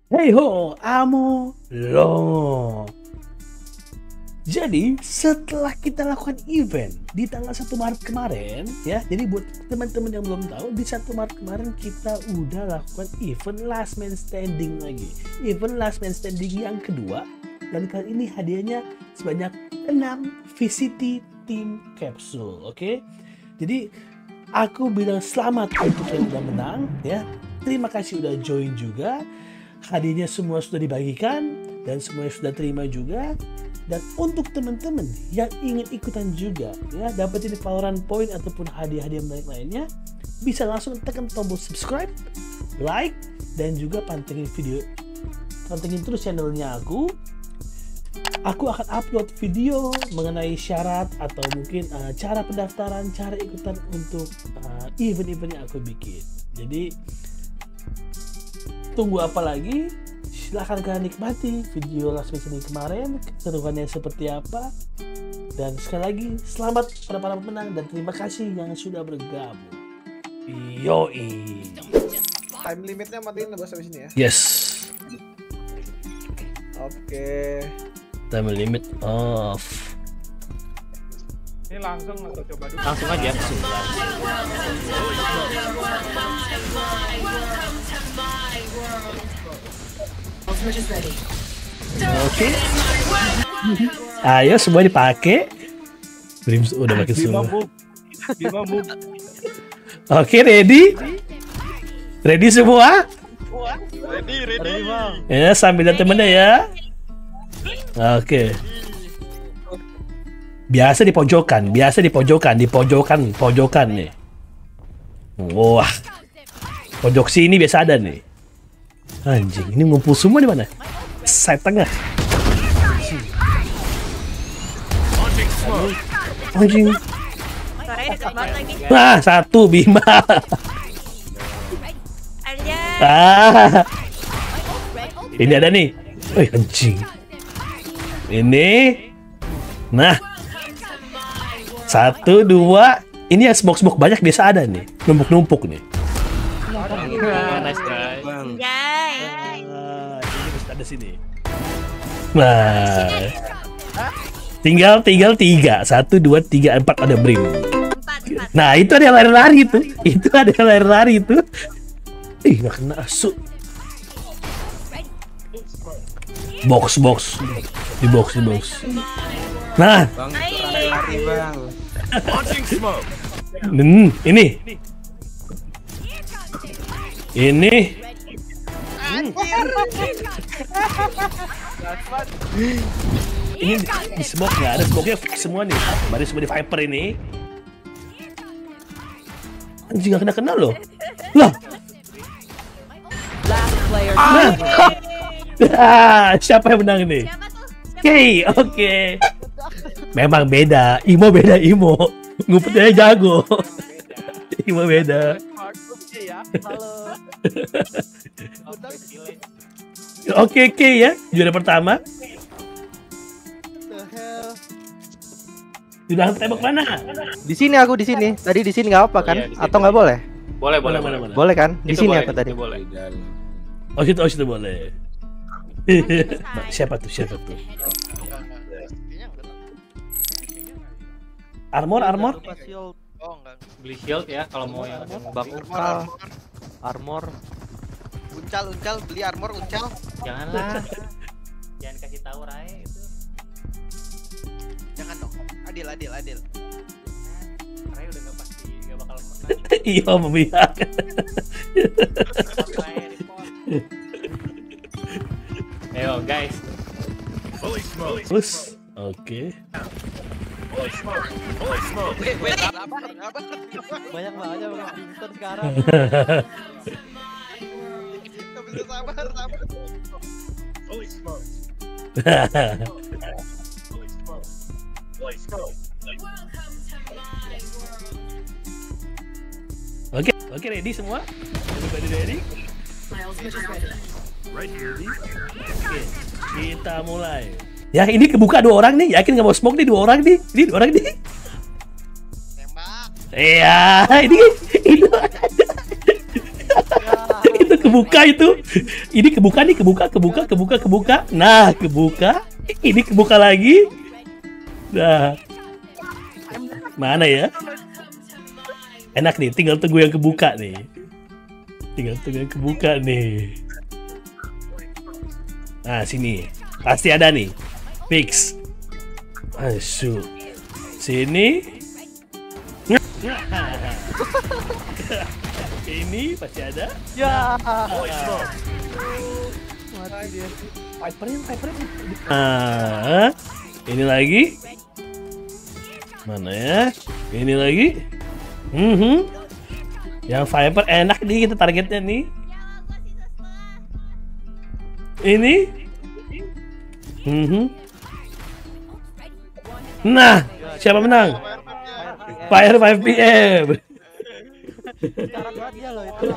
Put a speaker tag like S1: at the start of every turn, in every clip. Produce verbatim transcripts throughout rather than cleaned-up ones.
S1: Hey ho, amo lo. Jadi setelah kita lakukan event di tanggal satu Maret kemarin ya, jadi buat teman-teman yang belum tahu, di satu Maret kemarin kita udah lakukan event Last Man Standing lagi. Event Last Man Standing yang kedua, dan kali ini hadiahnya sebanyak enam V C T Team Capsule, oke? Okay? Jadi aku bilang selamat untuk yang udah menang ya. Terima kasih udah join juga. Hadiahnya semua sudah dibagikan dan semuanya sudah terima juga. Dan untuk teman-teman yang ingin ikutan juga ya, dapetin Valorant Point ataupun hadiah-hadiah menarik lainnya, bisa langsung tekan tombol subscribe, like, dan juga pantengin video, pantengin terus channelnya aku. Aku akan upload video mengenai syarat atau mungkin uh, cara pendaftaran, cara ikutan untuk uh, event-event yang aku bikin. Jadi tunggu apa lagi? Silahkan kalian nikmati video Last Man Standing kemarin, keseruannya seperti apa. Dan sekali lagi selamat pada para pemenang dan terima kasih yang sudah bergabung. Yoi.
S2: Time limitnya matiin bos habis ini ya.
S1: Yes.
S2: Oke.
S1: Time limit off.
S3: Ini langsung atau coba dulu?
S4: Langsung aja.
S1: Oke. Ayo semua dipakai. Brim udah pakai semua. Oke, ready? Ready semua?
S3: Ready, ready.
S1: Ya, sambil lihat temennya ya. Oke. Biasa di pojokan, biasa di pojokan, di pojokan, pojokan nih. Wah. Pojok sini biasa ada nih. Anjing, ini ngumpul semua di mana? Side tengah. Anjing. Wah, satu Bima. Ah. Ini ada nih. Wih, anjing. Ini. Nah. Satu, dua. Ini yang smoke-smoke banyak biasa ada nih. Numpuk-numpuk nih.
S4: Nice guys.
S1: Ah, ini bisa ada sini. Nah. Tinggal tinggal tiga. Satu, dua, tiga, empat ada Brim. Nah, itu ada yang lari-lari itu. Itu ada yang lari-lari itu. Ih, nggak kena asu. Box, box. Di box, di box. Nah.
S2: Bang, lari bang.
S1: Hmm, ini. Ini. Ini di, di smoke nggak ada, smoke-nya fix semua nih. Baru semua di Viper ini. Anjing nggak kena-kena loh. Lah. Nah. Siapa yang menang ini? Oke, oke. Memang beda, Imo beda Imo. Ngumpetnya jago. Imo beda. Oke, oke ya, juara pertama. Sudah tembak mana?
S5: Di sini aku di sini. Tadi di sini nggak apa kan?
S4: Oh, iya,
S5: Atau nggak boleh?
S4: Boleh, boleh,
S1: Mana,
S4: boleh.
S1: mana?
S5: Boleh kan? Di
S4: Itu
S5: sini
S4: boleh,
S5: aku tadi.
S4: itu boleh.
S1: Oh situ, oh situ boleh. Siapa tuh, siapa tuh? Armor, armor.
S3: Oh, enggak.
S4: Beli shield ya kalau mau yang
S5: Bakal armor.
S2: Uncal, uncal, beli armor uncal.
S4: janganlah. Jangan kasih tahu Rai itu.
S2: Jangan dong. Adil, adil, adil.
S4: Rai udah gak pasti gak bakal menang.
S1: Iya, memihak.
S4: Rai report. Ayo guys.
S1: Terus, oke.
S2: Wait, wait, sabar, sabar.
S5: Banyak banget yang Winston sekarang.
S2: Gak bisa sabar, sabar.
S1: Oke, oke ready semua? Everybody ready? Oke, kita mulai. Ya ini kebuka dua orang nih, yakin nggak mau smoke nih dua orang nih, ini dua orang nih.
S2: Tembak.
S1: Iya, ini ini Itu kebuka itu. Ini kebuka nih, kebuka, kebuka, kebuka, kebuka. Nah, kebuka. Ini kebuka lagi. Nah. Mana ya? Enak nih, tinggal tunggu yang kebuka nih. Tinggal tunggu yang kebuka nih. Nah, sini. Pasti ada nih. Fix. Asyuk. Sini. Ini pasti ada.
S5: Ya.
S1: Mati dia. Viper-nya, Viper-nya. Ah, ini lagi. Mana ya? Ini lagi. Mhm. Yang Viper enak nih kita targetnya nih. Ini. Mhm. Nah, siapa menang? Fire lima P M.
S5: Cara buat dia loh itu.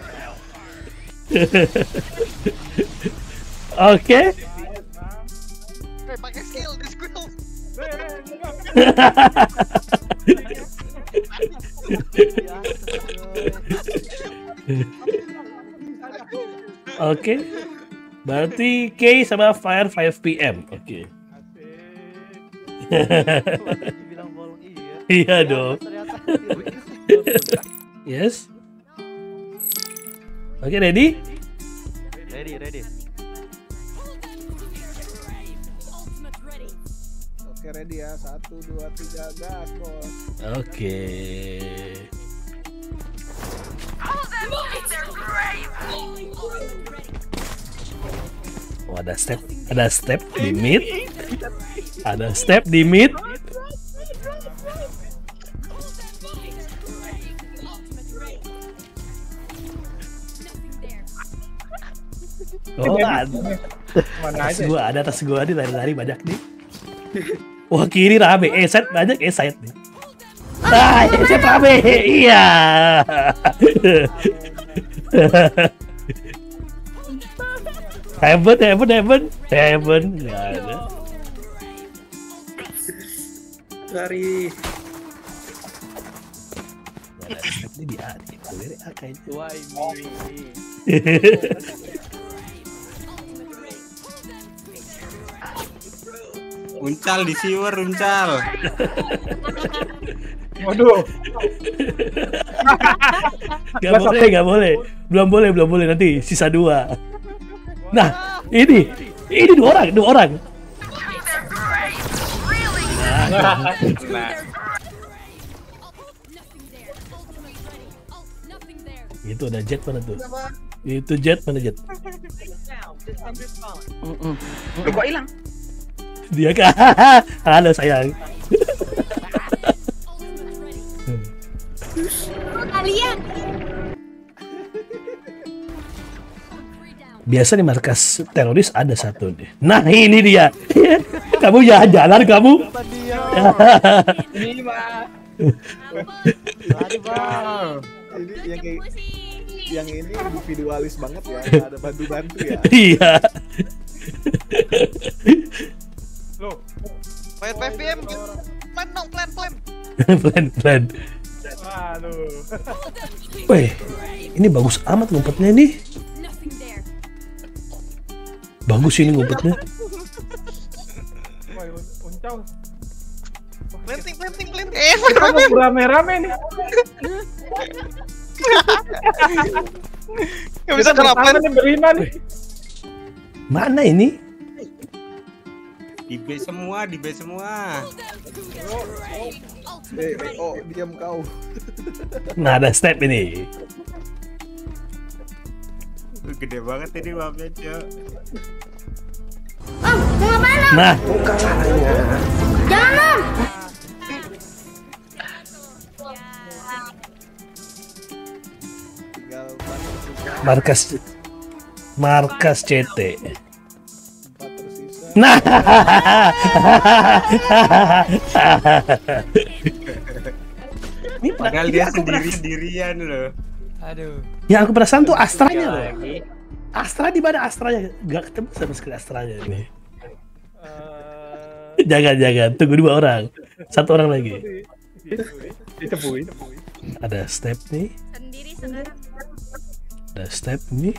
S1: Oke.
S2: Eh, pakai skill, di skill.
S1: Oke. Berarti K sama Fire lima P M. Oke.
S5: Dibilang bolong iya.
S1: Iya dong.
S5: Ternyata.
S1: Yes. Oke, ready?
S5: Ready, ready.
S6: Oke, ready ya. Satu, dua, tiga, gas, bos.
S1: Oke. Oh, ada step, ada step di mid. Ada step di mid. Oh, ada.
S3: Mana
S1: Atas
S3: aja?
S1: gua ada, atas gua nih lari-lari banyak nih. Wah, kiri rame, eh side banyak, eh side nih. Ah, eh side rame, iya. Heaven, heaven, heaven, heaven, nggak ada.
S3: Lari.
S1: Nggak ada step nih di A, nih. Boleh A kayaknya.
S3: Wah ini.
S7: Uncal di siwer, uncal.
S3: Waduh.
S1: Gak boleh, gak boleh. Belum boleh, belum boleh, nanti sisa dua. Nah, ini, ini dua orang, dua orang. Nah, itu ada jet mana tuh? Itu jet mana jet?
S2: Lu kok hilang?
S1: Dia kah? Halo sayang.
S8: Kalian.
S1: Biasa di markas teroris ada satu deh. Nah ini dia. Kamu jalan-jalan kamu.
S3: Ini mah.
S5: Lari, Bang.
S6: Ini yang kayak yang ini individualis banget ya, nggak ada bantu-bantu ya.
S1: Iya.
S3: Loh.
S2: Fire lima P M. Plan dong, plan, plan.
S1: Plan plan.
S3: Waduh.
S1: Weh, ini bagus amat ngumpetnya nih. Bagus ini ngumpetnya.
S3: Wah, uncau.
S2: Planting, planting, planting. Eh,
S3: Kamu rame-rame nih.
S2: nggak bisa kena plan.
S3: Nih berlima nih.
S1: Mana ini?
S7: Di B semua, di B semua.
S6: Eh, oh, diam kau.
S1: Nah ada step ini.
S7: Tuh, gede banget ini mapnya, Cok.
S8: Om, mau ngapain om?
S1: Nah,
S8: Jangan om.
S6: Tinggal empat tersisa.
S1: markas markas C T.
S6: Empat tersisa.
S1: Nah. Ini
S7: Padahal
S1: ini
S7: dia
S1: aku pernah-
S7: sendiri-sendirian loh.
S5: Aduh.
S1: Yang aku perasaan tuh Astranya loh.
S4: Lagi.
S1: Astra di mana Astranya? Gak ketemu sama sekali Astranya ini.
S3: Eh,
S1: Jangan jangan, tunggu dua orang, satu orang lagi.
S3: Ditebuin.
S1: Ada step nih.
S8: Sendiri sekarang.
S1: Ada step ini.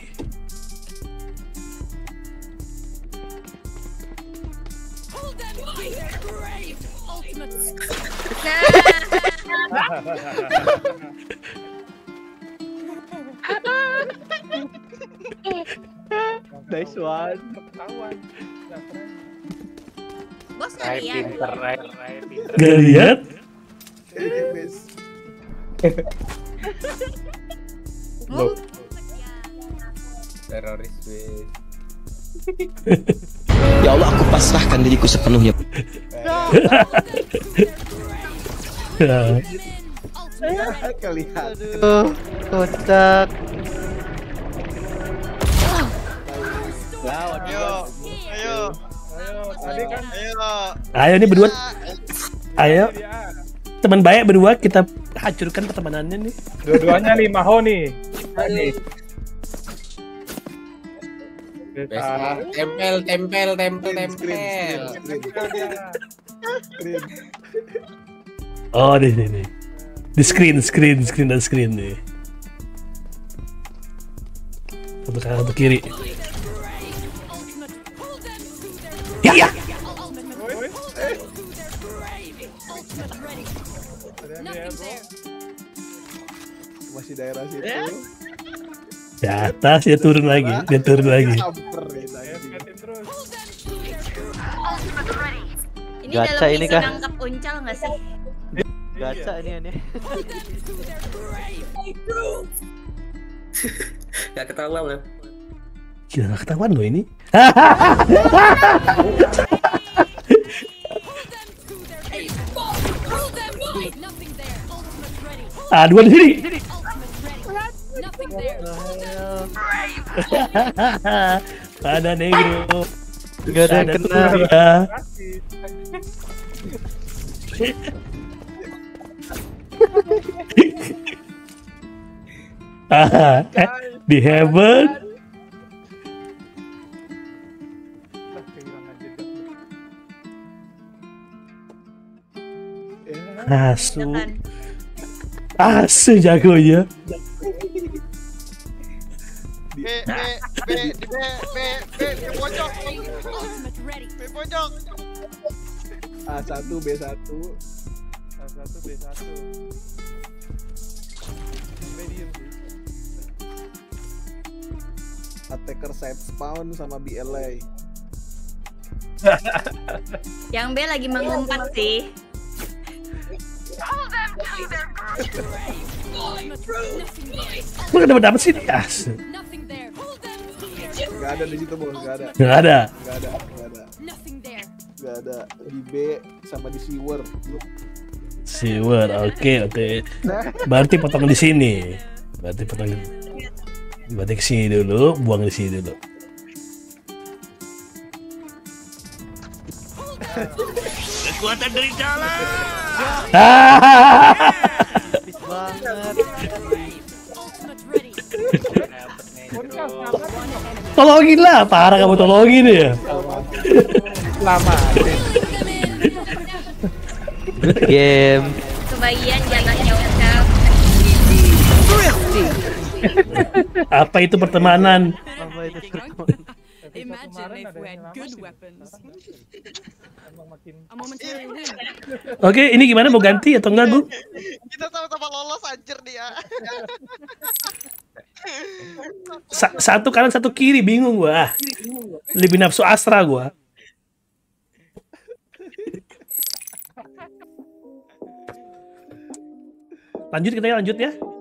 S6: Nice one.
S3: Ketahuan. Nggak keren.
S8: Bos
S4: Rai
S8: kalian.
S4: pinter, Rai, Rai pinter.
S1: Gak lihat?
S6: Eh, bes.
S8: Oh,
S5: Teroris wes.
S9: Ya Allah, aku pasrahkan diriku sepenuhnya.
S6: Kelihatan.
S5: Kocak.
S2: Ayo, ayo,
S3: Ayo, tadi kan
S2: ayo.
S1: Ayo nih berdua. Ayo,
S3: dia.
S1: teman baik berdua kita hancurkan pertemanannya nih.
S3: Dua-duanya lima ho nih. Nih.
S5: Ah, tempel, tempel, tempel,
S6: Screen,
S5: tempel.
S6: screen, screen. Screen.
S1: Oh, di sini. Di screen, screen, screen dan screen nih. Satu kanan, satu kiri. Iya.
S6: Masih daerah situ.
S1: Di atas dia turun lagi, dia turun lagi.
S6: Samperin lagi.
S3: Liatin terus.
S8: ini
S5: Gacha
S8: dalam
S5: ini
S8: misi
S5: kah?
S8: nangkap uncal nggak sih?
S5: Gacha ini aneh.
S9: Gak ketahuan loh.
S1: Gila, gak ketahuan loh ini. Ah, dua di sini. Ada negro.
S5: Gak ada yang
S1: Ada
S5: kena.
S1: Surya. Ah, eh, di heaven.
S3: Lah, kehilangan jejak.
S1: Asu,
S8: Jangan.
S1: asu jagonya.
S2: B, B, B, di B, B, B, di pojok. B pojok.
S6: A satu B satu.
S3: A satu B satu. Medium sih.
S6: Attacker side spawn sama B L A.
S8: Yang B lagi mengumpat sih.
S1: Lu kenapa dapet sini? Asu.
S6: Gak ada di situ bos, gak ada.
S1: Gak ada.
S6: Gak ada, gak ada. Gak ada di B sama di sewer.
S1: Siwer, oke oke. Berarti potong di sini. Berarti potong. Berarti ke sini dulu, buang di sini dulu.
S7: Kekuatan dari dalam.
S5: Habis banget.
S3: Uncal selamat.
S1: Tolongin lah, parah kamu tolongin ya.
S3: Selamat.
S5: Good game.
S8: Kebagian jatahnya uncal.
S1: Apa itu pertemanan?
S5: Apa itu?
S3: Imagine if we had good weapons. Emang makin
S1: Oke, ini gimana mau ganti atau enggak, Gu?
S2: Kita sama-sama lolos anjir dia.
S1: Sa- satu kanan satu kiri bingung gua. Lebih nafsu Astra gua. Lanjut kita ya, lanjut ya.